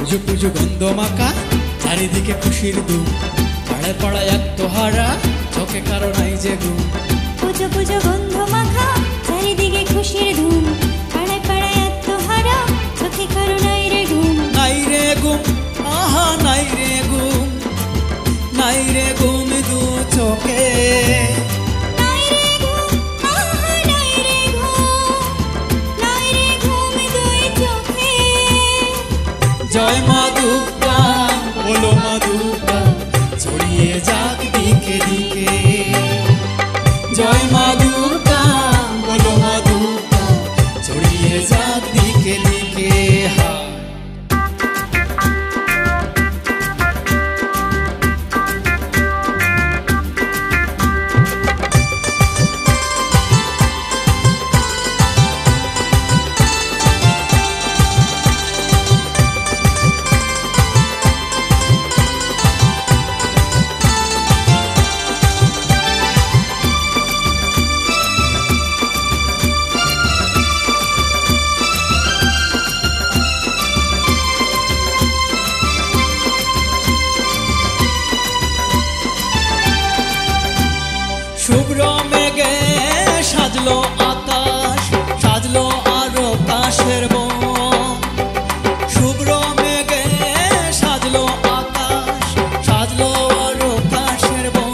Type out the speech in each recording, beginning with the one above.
পুজো পুজো গন্ধ মাখা চারিদিকে খুশির ধুম, পাড়ায় পাড়ায় আত্মহারা চোখে কারো নাই যে ঘুম। পুজো পুজো গন্ধ মাখা চারিদিকে খুশির ধুম, পাড়ায় পাড়ায় আত্মহারা চোখে কারো নাই রে ঘুম। নাই রে ঘুম, আহা নাই রে ঘুম, নাই রে ঘুম দু চোখে। নাই রে ঘুম, আহা নাই রে ঘুম, নাই রে ঘুম দুই চোখে। জয় মা দুর্গা, বলো মা দুর্গা, ছড়িয়ে যাক দিকে দিকে। জয় মা দুর্গা, বলো মা দুর্গা, ছড়িয়ে যাক দিকে দিকে। হা শুভ্র মেঘে সাজলো আকাশ, সাজলো আরো কাশের বন। শুভ্র মেঘে সাজলো আকাশ, সাজলো আরো কাশের বন।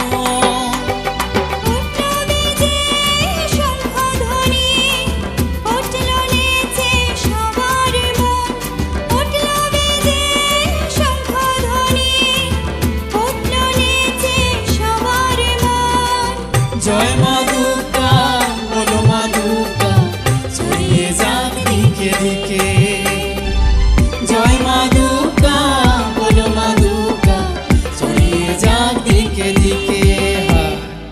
উঠলো বেজে শঙ্খধ্বনি, উঠলো নেচে সবার মন। উঠলো বেজে শঙ্খধ্বনি, উঠলো নেচে সবার মন। জয় মা দুর্গা, বলো মা দুর্গা, ছড়িয়ে যাক দিকে দিকে। জয় মা দুর্গা, বলো মা দুর্গা, ছড়িয়ে যাক দিকে দিকে। হা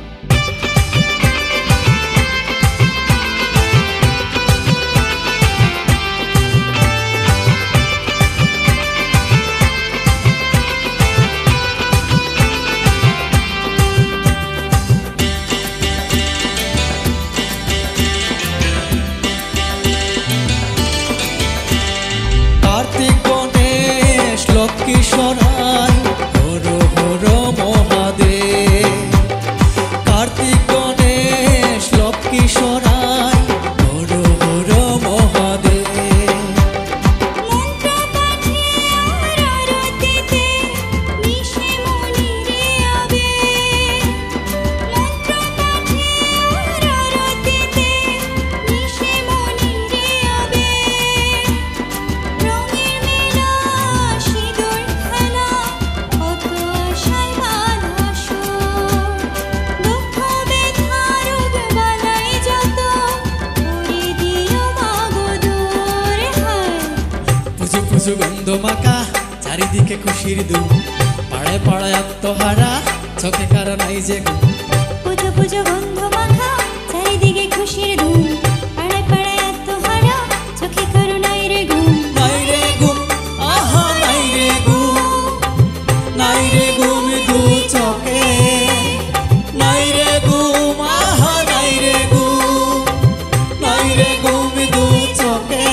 কার্তিক গণেশ লক্ষ্মী সরাই, হর হর মহাদেব। কার্তিক গণেশ লক্ষ্মী সরাই, হর হর মহাদেব। মন্ত্র পাঠে আর আরতিতে মিশে মনিরে আবেগ। মন্ত্র পাঠে আর আরতিতে মিশে মনিরে আবেগ। রঙের মেলা সিঁদুর খেলা, কত আশায় বাঁধা সুর। দুঃখ ব্যথা রোগ বালাই যত, করে দিও মাগো দূর। হায় পুজো পুজো গন্ধ মাখা চারিদিকে খুশির ধুম, পাড়ায় পাড়ায় আত্মহারা চোখে কারো নাই যে ঘুম। পুজো পুজো গন্ধ মাখা চারিদিকে খুশির ধুম, পাড়ায় পাড়ায় আত্মহারা চোখে কারো নাই রে ঘুম। নাই রে ঘুম, আহা নাই রে ঘুম, নাই রে ঘুম দু চোখে। নাই রে ঘুম, আহা নাই রে ঘুম, নাই রে ঘুম দু চোখে।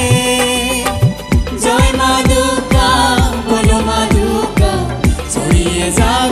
জয় মা দুর্গা, বলো মা দুর্গা, ছড়িয়ে যাক